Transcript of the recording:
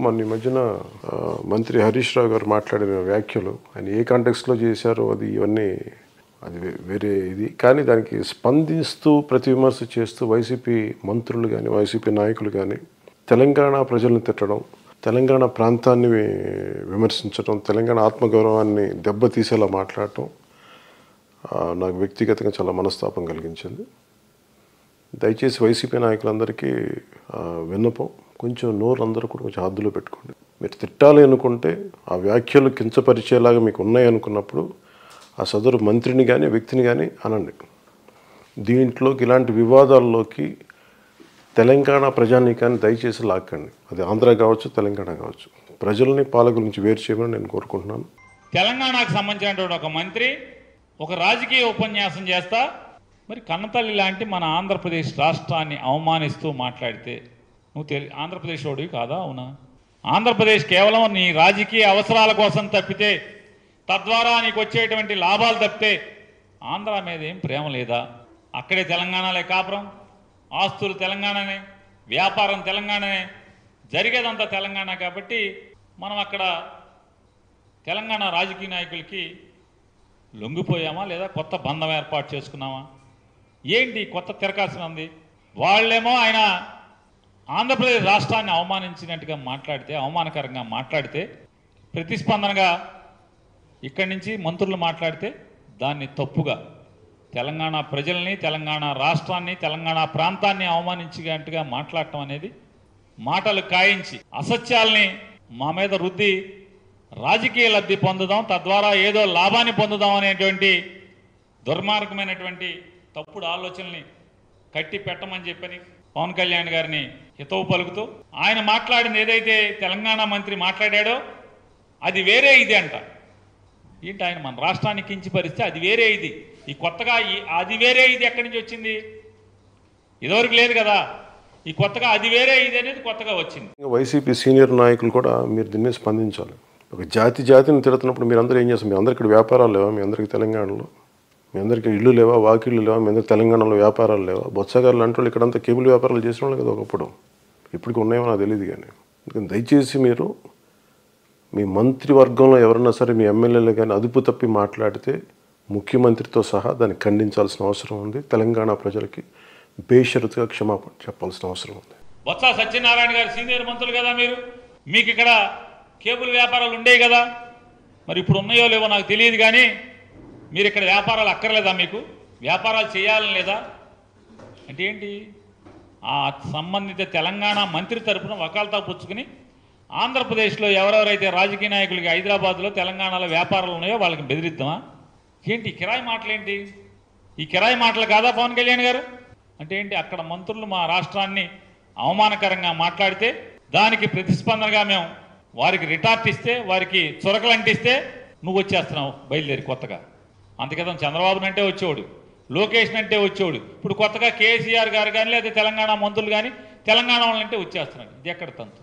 మొన్న ఈ మధ్యన మంత్రి హరీష్ రావు గారు మాట్లాడిన వ్యాఖ్యలు ఆయన ఏ కాంటెక్స్లో చేశారో ఇవన్నీ అది వేరే ఇది. కానీ దానికి స్పందిస్తూ ప్రతి విమర్శ చేస్తూ వైసీపీ మంత్రులు కానీ వైసీపీ నాయకులు కానీ తెలంగాణ ప్రజలను తిట్టడం, తెలంగాణ ప్రాంతాన్ని విమర్శించడం, తెలంగాణ ఆత్మగౌరవాన్ని దెబ్బతీసేలా మాట్లాడటం నాకు వ్యక్తిగతంగా చాలా మనస్తాపం కలిగించింది. దయచేసి వైసీపీ నాయకులందరికీ విన్నపం, కొంచెం నోరందరూ కూడా కొంచెం హద్దులో పెట్టుకోండి. మీరు తిట్టాలి అనుకుంటే ఆ వ్యాఖ్యలు కించపరిచేలాగా మీకు ఉన్నాయనుకున్నప్పుడు ఆ సదరు మంత్రిని కానీ వ్యక్తిని కానీ అనండి. దీంట్లోకి ఇలాంటి వివాదాల్లోకి తెలంగాణ ప్రజానీకాన్ని దయచేసి లాక్కండి. అది ఆంధ్ర కావచ్చు, తెలంగాణ కావచ్చు. ప్రజల్ని పాలకుల నుంచి వేరు చేయమని నేను కోరుకుంటున్నాను. తెలంగాణకు సంబంధించినటువంటి ఒక మంత్రి ఒక రాజకీయ ఉపన్యాసం చేస్తా మరి కన్నతల్లి లాంటి మన ఆంధ్రప్రదేశ్ రాష్ట్రాన్ని అవమానిస్తూ మాట్లాడితే నువ్వు ఆంధ్రప్రదేశ్ వాడివి కాదా? అవునా? ఆంధ్రప్రదేశ్ కేవలం నీ రాజకీయ అవసరాల కోసం తప్పితే, తద్వారా నీకు వచ్చేటువంటి లాభాలు తప్పితే ఆంధ్ర మీద ఏం ప్రేమ లేదా? అక్కడే తెలంగాణలే కాపురం, ఆస్తులు తెలంగాణనే, వ్యాపారం తెలంగాణనే, జరిగేదంతా తెలంగాణ. కాబట్టి మనం అక్కడ తెలంగాణ రాజకీయ నాయకులకి లొంగిపోయామా లేదా కొత్త బంధం ఏర్పాటు చేసుకున్నామా? ఏంటి కొత్త తిరకాల్సిన ఉంది? వాళ్ళేమో ఆయన ఆంధ్రప్రదేశ్ రాష్ట్రాన్ని అవమానించినట్టుగా మాట్లాడితే, అవమానకరంగా మాట్లాడితే, ప్రతిస్పందనగా ఇక్కడి నుంచి మంత్రులు మాట్లాడితే దాన్ని తప్పుగా తెలంగాణ ప్రజల్ని, తెలంగాణ రాష్ట్రాన్ని, తెలంగాణ ప్రాంతాన్ని అవమానించినట్టుగా మాట్లాడటం అనేది మాటలు కాయించి అసత్యాల్ని మా మీద రుద్ది రాజకీయ లబ్ధి పొందుదాం, తద్వారా ఏదో లాభాన్ని పొందుదాం అనేటువంటి దుర్మార్గమైనటువంటి తప్పుడు ఆలోచనల్ని కట్టి పెట్టమని చెప్పని పవన్ కళ్యాణ్ గారిని హితవు పలుకుతూ, ఆయన మాట్లాడింది ఏదైతే తెలంగాణ మంత్రి మాట్లాడాడో అది వేరే ఇది అంట. ఏంటి ఆయన మన రాష్ట్రాన్ని కించిపరిస్తే అది వేరే ఇది, ఈ కొత్తగా అది వేరే ఇది ఎక్కడి నుంచి వచ్చింది? ఇదివరకు లేదు కదా. ఈ కొత్తగా అది వేరే ఇది అనేది కొత్తగా వచ్చింది. వైసీపీ సీనియర్ నాయకులు కూడా మీరు దీన్ని స్పందించాలి. ఒక జాతిని తిడుతున్నప్పుడు మీరందరూ ఏం చేస్తారు? మీ అందరికీ ఇక్కడ వ్యాపారాలు లేవా? మీ అందరికీ తెలంగాణలో మీ అందరికీ ఇళ్ళు లేవా? వాకిళ్ళు లేవా? మీ అందరికీ తెలంగాణలో వ్యాపారాలు లేవా? బొత్సగారులు అంటే వాళ్ళు ఇక్కడంతా కేబుల్ వ్యాపారాలు చేసిన వాళ్ళు కదా ఒకప్పుడు. ఇప్పటికి ఉన్నాయో నాకు తెలియదు. కానీ దయచేసి మీరు మీ మంత్రివర్గంలో ఎవరన్నా సరే, మీ ఎమ్మెల్యేలు కానీ అదుపు తప్పి మాట్లాడితే ముఖ్యమంత్రితో సహా దాన్ని ఖండించాల్సిన అవసరం ఉంది. తెలంగాణ ప్రజలకి బేషరతుగా క్షమాపణ చెప్పాల్సిన అవసరం ఉంది. బొత్స సత్యనారాయణ గారు సీనియర్ మంత్రులు కదా మీరు, మీకు ఇక్కడ కేబుల్ వ్యాపారాలు ఉండేవి కదా. మరి ఇప్పుడు ఉన్నాయో లేవో నాకు తెలియదు. కానీ మీరు ఇక్కడ వ్యాపారాలు అక్కర్లేదా? మీకు వ్యాపారాలు చేయాలని లేదా? అంటే ఏంటి? ఆ సంబంధిత తెలంగాణ మంత్రి తరఫున వకాల్తా పుచ్చుకుని ఆంధ్రప్రదేశ్లో ఎవరెవరైతే రాజకీయ నాయకులకి హైదరాబాద్లో తెలంగాణలో వ్యాపారాలు ఉన్నాయో వాళ్ళకి బెదిరిద్దామా? ఏంటి కిరాయి మాటలేంటి? ఈ కిరాయి మాటలు కాదా పవన్ కళ్యాణ్ గారు? అంటే ఏంటి? అక్కడ మంత్రులు మా రాష్ట్రాన్ని అవమానకరంగా మాట్లాడితే దానికి ప్రతిస్పందనగా మేము వారికి రిటార్ట్ ఇస్తే, వారికి చురకలు అంటిస్తే నువ్వు వచ్చేస్తున్నావు బయలుదేరి కొత్తగా. అంతకేతం చంద్రబాబు అంటే వచ్చేవాడు, లోకేష్ అంటే వచ్చేవాడు. ఇప్పుడు కొత్తగా కేసీఆర్ గారు కానీ లేదా తెలంగాణ మంత్రులు కానీ తెలంగాణ వాళ్ళంటే వచ్చేస్తున్నాడు. ఇది ఎక్కడ తంతు?